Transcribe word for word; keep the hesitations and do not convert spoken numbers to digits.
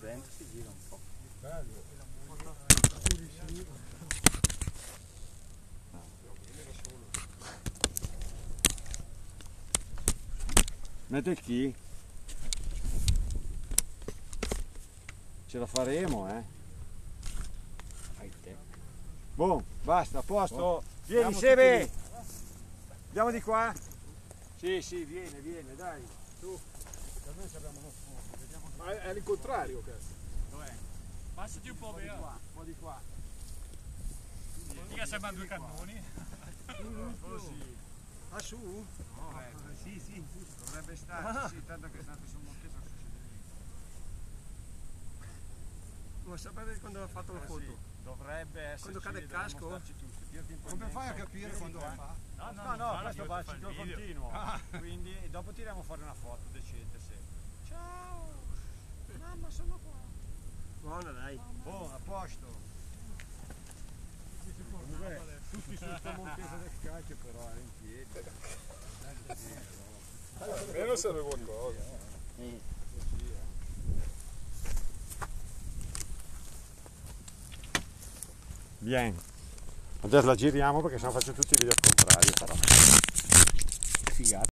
dentro si gira un po'. Bello. Mette il chi? Ce la faremo, eh? Fai te. Boh, basta, a posto. Boh. Vieni, Andiamo Seve! tutti Andiamo di qua? Sì, sì, viene, viene, dai. Su. Per noi abbiamo uno sfogo, vediamo. Ma è, è l'incontrario, cazzo. Dov'è? Passati un po' Un po' di via. qua, un po' di qua. Mica sembrano due cannoni. Così. Ah, su? No, ecco. Sì, sì, dovrebbe starci, sì, tanto che è stato sul monte non succede niente. Vuoi sapere quando ha fatto la Eh, foto? sì, dovrebbe essere. Quando cade il casco? Come fai a capire quando la fa? No, No, no, no, questo io va al ti ciclo faccio il video. continuo. Quindi dopo tiriamo fuori una foto decente, sì. Ciao! Mamma, sono qua. Buona, dai. Buono, a posto. Comunque, tutti sul sto Montese del Cacchio però è in piedi. Almeno serve qualcosa. Bien. Adesso la giriamo perché sennò faccio tutti i video al contrario però. Figata.